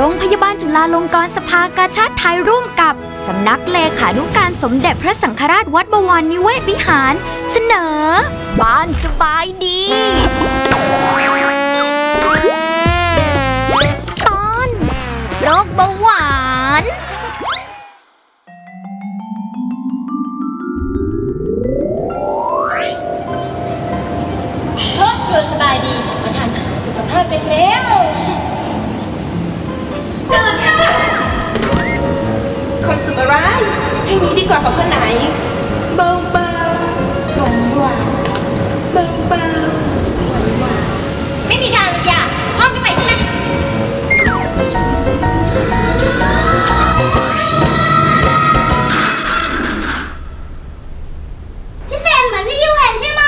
รงพยาบาลจุฬาลงกรณ์สภากาชาดไทยร่วมกับสำนักเลขานุการสมเด็จพระสังฆราชวัดบวรนิเวศวิหารเสนอบ้านสบายดีตอนโรคเบาหวานครอบครัวสบายดีมาทานอาหารสุขภาพกันเร็วตื่นค่ะคนสุขร้ายให้นี้ดีกว่าของคนไหนเบาเบาหวานหวานเบาเบาหวานหวานไม่มีทางเลยอย่าห้องที่ไปใช่ไหมพี่เซนเหมือนที่ยูเห็นใช่ไหม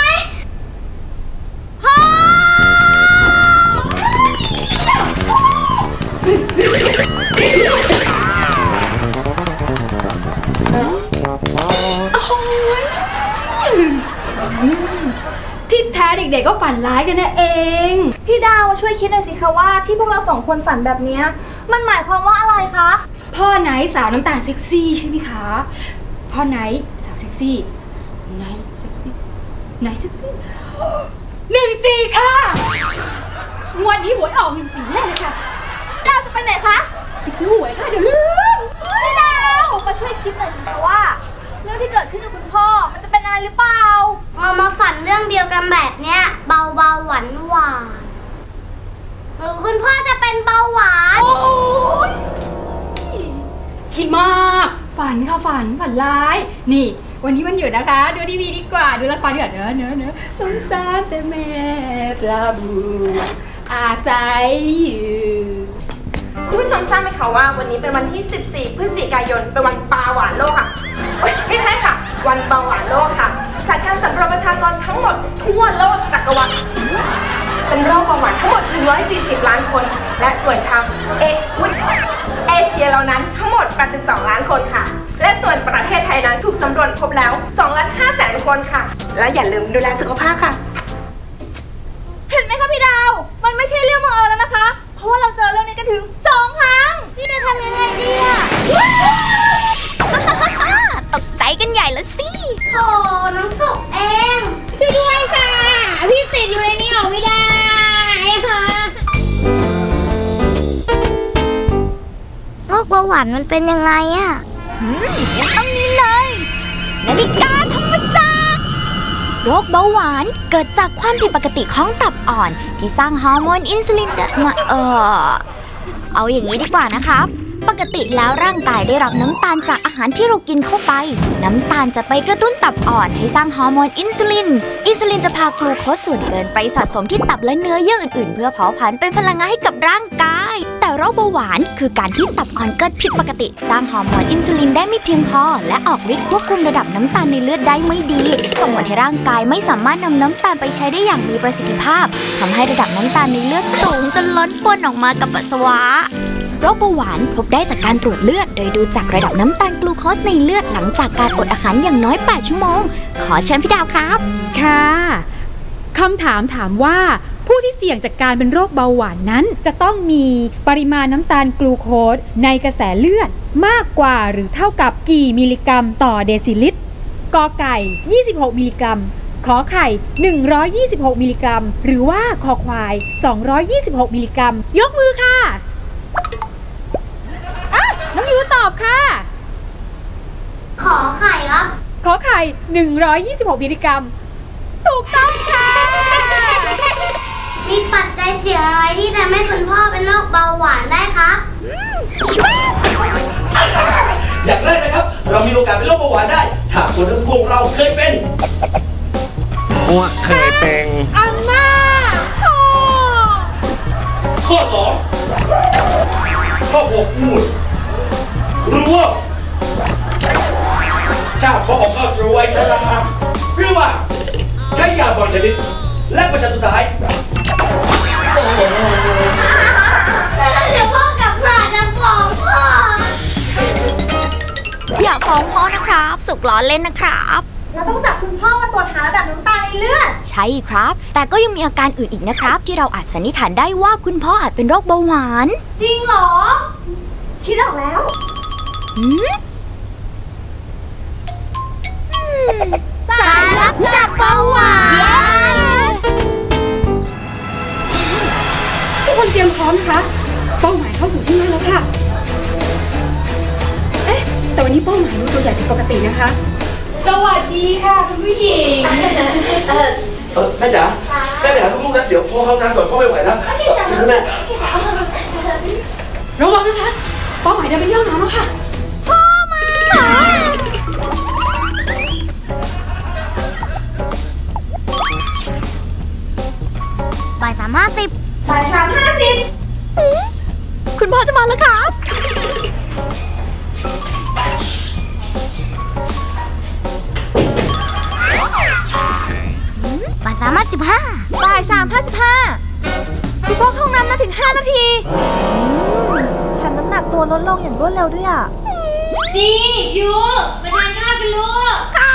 ที่แท้เด็กๆก็ฝันร้ายกันนะเองพี่ดาวช่วยคิดหน่อยสิคะว่าที่พวกเราสองคนฝันแบบนี้มันหมายความว่าอะไรคะพ่อไนท์สาวน้ำตาลเซ็กซี่ใช่ไหมคะพ่อไนท์สาวเซ็กซี่ไนท์เซ็กซี่ไนท์เซ็กซี่14ค่ะวันนี้หวยออก14แน่เลยค่ะดาวจะไปไหนคะไปซื้อหวยค่ะเดี๋ยวลืมพี่ดาวมาช่วยคิดหน่อยสิคะว่าเรื่องที่เกิดขึ้นกับคุณพ่อมันจะเป็นอะไรหรือเปล่ามาฝันเรื่องเดียวกันแบบเนี้ยเบาหวานหวานหรือคุณพ่อจะเป็นเบาหวานโอ้ยคิดมากฝันค่ะฝันร้ายนี่วันนี้มันหยุดนะคะดูทีวีดีกว่าดูละครดีกว่าเนอะสงสารแต่แม่ปลาบูอาศัยอยู่ผู้ชมทราบไหมคะว่าวันนี้เป็นวันที่14พฤศจิกายนเป็นวันปลาหวานโลกค่ะไม่ใช่ค่ะวันเบาหวานโลกค่ะจากการสำรวจประชากรทั้งหมดทั่วโลกจักรวาลเป็นโรคเบาหวานทั้งหมด140ล้านคนและส่วนชาวเอเชียเรานั้นทั้งหมด82ล้านคนค่ะและส่วนประเทศไทยนั้นถูกสำรวจพบแล้ว2,500,000 คนค่ะและอย่าลืมดูแลสุขภาพค่ะเห็นไหมคะพี่ดาวมันไม่ใช่เรื่องบังเอิญแล้วนะคะเพราะว่าเราเจอเรื่องนี้กันถึง2 ครั้งพี่จะทำยังไงดีอะตกใจกันใหญ่แล้วสิโอ้น้องสุกเองช่วยด้วยค่ะพี่ติดอยู่ในนี้ออกไม่ได้ค่ะโรคเบาหวานมันเป็นยังไงอะต้องนี้เลยนาฬิกาธรรมจักรโรคเบาหวานเกิดจากความผิดปกติของตับอ่อนที่สร้างฮอร์โมนอินซูลินมาเอาอย่างนี้ดีกว่านะครับปกติแล้วร่างกายได้รับน้ำตาลจากอาหารที่เรากินเข้าไปน้ำตาลจะไปกระตุ้นตับอ่อนให้สร้างฮอร์โมนอินซูลินจะพากลูโคสส่วนเกินไปสะสมที่ตับและเนื้อเยื่ออื่นๆเพื่อเผาผลาญเป็นพลังงานให้กับร่างกายแต่โรคเบาหวานคือการที่ตับอ่อนเกิดผิดปกติสร้างฮอร์โมนอินซูลินได้ไม่เพียงพอและออกฤทธิ์ควบคุมระดับน้ำตาลในเลือดได้ไม่ดีส่งผลให้ร่างกายไม่สามารถนำน้ำตาลไปใช้ได้อย่างมีประสิทธิภาพทำให้ระดับน้ำตาลในเลือดสูงจนล้นปนออกมากับปัสสาวะโรคเบาหวานพบได้จากการตรวจเลือดโดยดูจากระดับน้ำตาลกลูโคสในเลือดหลังจากการอดอาหารอย่างน้อย8 ชั่วโมงขอเชิญพี่ดาวครับค่ะคำถามว่าผู้ที่เสี่ยงจากการเป็นโรคเบาหวานนั้นจะต้องมีปริมาณน้ำตาลกลูโคสในกระแสเลือดมากกว่าหรือเท่ากับกี่มิลลิกรัมต่อเดซิลิตรกอไก่26มิลลิกรัมขอไข่126มิลลิกรัมหรือว่าคอควาย226มิลลิกรัมยกมือค่ะน้องยูตอบค่ะขอไข่ครับขอไข่126มิลลิกรัมถูกต้องค่ะมีปัจจัยเสี่ยงอะไรที่ทำให้คุณพ่อเป็นโรคเบาหวานได้ครับอย่างแรกนะครับเรามีโอกาสเป็นโรคเบาหวานได้ถ้าคนทั้งพวกเราเคยเป็นอ้วกเคยเป็นอาม่าข้อ2ข้อ6มูดหรือว่าถ้าพอออกเข้าสู่วัยชราหรือว่าใช้ยาบางชนิดและประการสุดท้ายเดี๋ยวพ่อกลับมาจะฟ้องพ่ออย่าฟ้องพ่อนะครับสุกล้อเล่นนะครับเราต้องจับคุณพ่อมาตรวจหาระดับน้ำตาลในเลือดใช่ครับแต่ก็ยังมีอาการอื่นอีกนะครับที่เราอาจสันนิษฐานได้ว่าคุณพ่ออาจเป็นโรคเบาหวานจริงเหรอคิดออกแล้วสารรับจากเบาหวานทุกคนเตรียมพร้อมนะคะเป้าหมายเข้าสู่ที่นั่นแล้วค่ะแต่วันนี้เป้าหมายดูตัวใหญ่ผิดปกตินะคะสวัสดีค่ะคุณผู้หญิงแม่จ๋าแม่ไปหาลูกๆนะเดี๋ยวพ่อเข้าน้ำก่อนพ่อไม่ไหวแล้วเชิญแม่ระวังนะคะเป้าหมายเดินไปที่ห้องน้ำแล้วค่ะพ่อมาบ่าย 3:50 บ่าย 3:50 คุณพ่อจะมาแล้วครับบ่าย 3:15บ่าย 3:55คุณพ่อเข้าห้องน้ำมาถึง5 นาทีแถมน้ำหนักตัวลดลงอย่างรวดเร็วด้วยอ่ะจียูมาทานข้าวกันลูก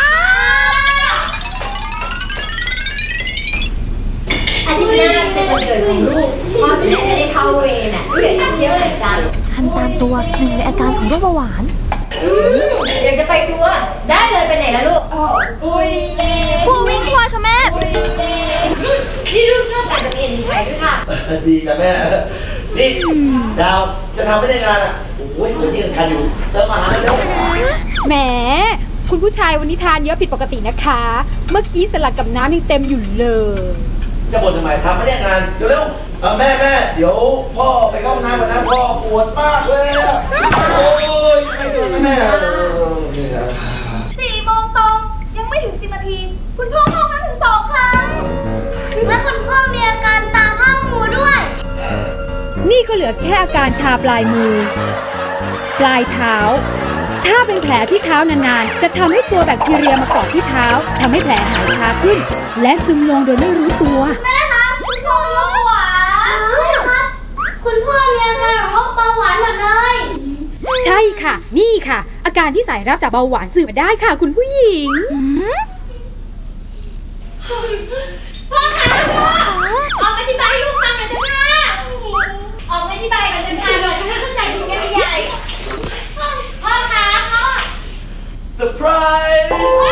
อาทิตย์หน้าเป็นวันเกิดของลูกพ่อจะได้เข้าเวรน่ะเกิดจากเที่ยวไหนกันคันตามตัวหนึ่งในอาการของโรคเบาหวานอยากจะไปครัวได้เลยไปไหนล่ะลูกปุยเล่ผู้วิ่งควายค่ะแม่นี่ลูกชอบการเรียนไทยด้วยค่ะดีจ้ะแม่นี่ดาวจะทำไม่ได้งานอ่ะโอ้ยคนนี้ยังทานอยู่เติมมาแล้วแหมคุณผู้ชายวันนี้ทานเยอะผิดปกตินะคะเมื่อกี้สลัดกับน้ำยังเต็มอยู่เลยจะบ่นทำไมทำไม่ได้งานเร็วๆแม่เดี๋ยวพ่อไปเข้าน้ำก่อนนะพ่อปวดมากเลยโอ้ยไม่โดนแม่ 4 โมงตรงยังไม่ถึง10 นาทีคุณพ่อเข้าน้ำถึง2 ครั้งและคุณพ่อมีอาการตาข้างหูด้วยนี่ก็เหลือแค่อาการชาปลายมือปลายเท้าถ้าเป็นแผลที่เท้านานๆจะทำให้ตัวแบคทีเรียมาเกาะที่เท้าทำให้แผลหายชาขึ้นและซึมลงโดยไม่รู้ตัวแม่คะคุณพ่อโรคเบาหวานครับคุณพ่อมีอาการของโรคเบาหวานหมดเลยใช่ค่ะนี่ค่ะอาการที่สายรับจากเบาหวานสื่อมาได้ค่ะคุณผู้หญิงพ่อคะพ่อออกมาอธิบายลูกฟังหน่อยเถอะค่ะออกมาอธิบายกันเถอะค่ะหน่อยให้เข้าใจดีกันใหญ่พ่อคะพ่อเซอร์ไพรส์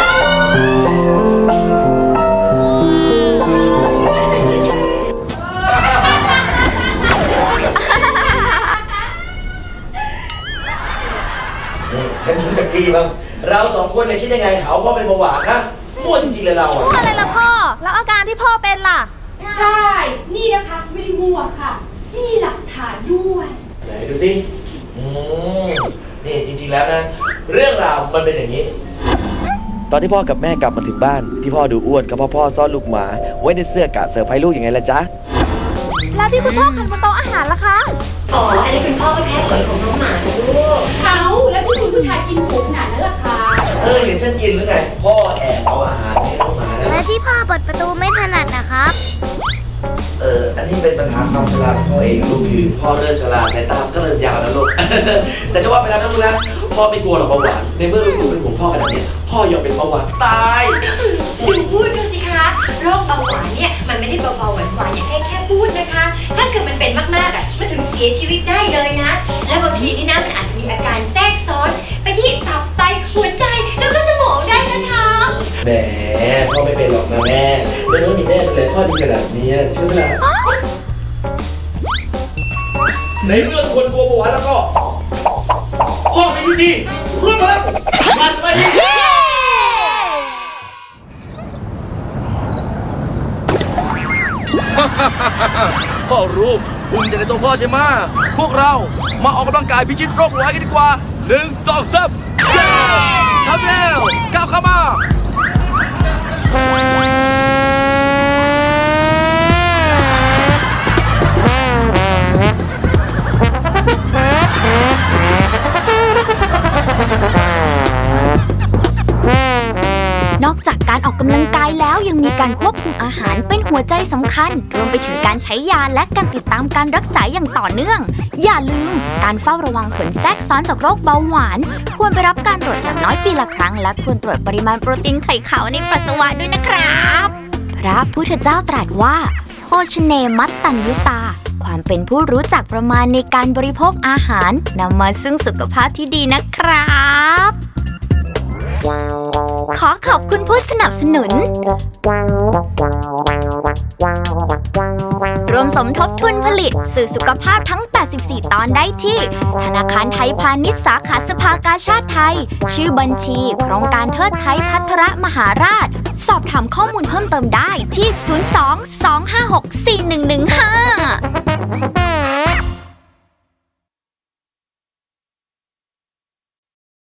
ฉันรู้จักทีบ้างเรา2 คนเนี่ยคิดยังไงเหาพ่อเป็นเบาหวานนะมั่วจริงๆเลยเรามั่วอะไรล่ะพ่อแล้วอาการที่พ่อเป็นล่ะใช่นี่นะคะไม่ได้มั่วค่ะมีหลักฐานด้วยไหนดูสินี่จริงๆแล้วนะเรื่องราวมันเป็นอย่างนี้ตอนที่พ่อกับแม่กลับมาถึงบ้านที่พ่อดูอ้วนก็เพราะพ่อซ่อนลูกหมาไว้ในเสื้อกะเซอร์ไพรส์ลูกยังไงล่ะจ๊ะแล้วที่คุณพ่อขันบนโต๊ะอาหารล่ะคะอ๋ออันนี้คุณพ่อก็แค่ขนของน้องหมาลูกเขาแล้วที่คุณผู้ชายกินถูกขนาดนั้นล่ะคะเห็นฉันกินหรือไงพ่อแอบเอาอาหารให้น้องหมานะแล้วที่พ่อเปิดประตูไม่ถนัดนะครับอันนี้เป็นปัญหาความชราของพ่อเองลูกคือพ่อเริ่มชราสายตาก็เริ่มยาวแล้วลูกแต่จะว่าไปแล้วนะลูกนะพ่อไม่กลัวหรอกเบาหวานในเมื่อลูกเป็นห่วงพ่อขนาดนี้พ่อยอมเป็นเบาหวานตายดูพูดดูสิคะโรคเบาหวานเนี่ยมันไม่ได้เบาๆหวานๆอย่างแค่พูดนะคะถ้าเกิดมันเป็นมากๆมันถึงเสียชีวิตได้เลยนะและบางทีนี่นะมันอาจจะมีอาการแทรกซ้อนไปที่ตับไตหัวใจแล้วก็สมองได้นะคะแหมพ่อไม่เป็นหรอกนะแม่ไม่ต้องมีแม่เลยพ่อดีขนาดนี้ใช่ไหมล่ะในเรื่องคนกลัวเบาหวานแล้วก็พ่อเป็นที่ดีรู้ไหมมาสบายดีพ่อรู้ภูมิใจในตัวพ่อใช่ไหมพวกเรามาออกกำลังกายพิชิตโรคเบาหวานกันดีกว่า1 2 3เย้เข้าเซลก้าวเข้ามานอกจากการออกกำลังกายแล้วยังมีการควบคุมอาหารเป็นหัวใจสำคัญรวมไปถึงการใช้ยาและการติดตามการรักษาอย่างต่อเนื่องอย่าลืมการเฝ้าระวังผลแทรกซ้อนจากโรคเบาหวานควรไปรับการตรวจอย่างน้อยปีละครั้งและควรตรวจปริมาณโปรตีนไข่ขาวในปัสสาวะด้วยนะครับพระพุทธเจ้าตรัสว่าโภชเนมัตตัญญุตาควความเป็นผู้รู้จักประมาณในการบริโภคอาหารนำมาซึ่งสุขภาพที่ดีนะครับขอขอบคุณผู้สนับสนุนรวมสมทบทุนผลิตสื่อสุขภาพทั้ง84ตอนได้ที่ธนาคารไทยพาณิชย์สาขาสภากาชาดไทยชื่อบัญชีโครงการเทิดไทยภัทรมหาราชสอบถามข้อมูลเพิ่มเติมได้ที่02-256-4115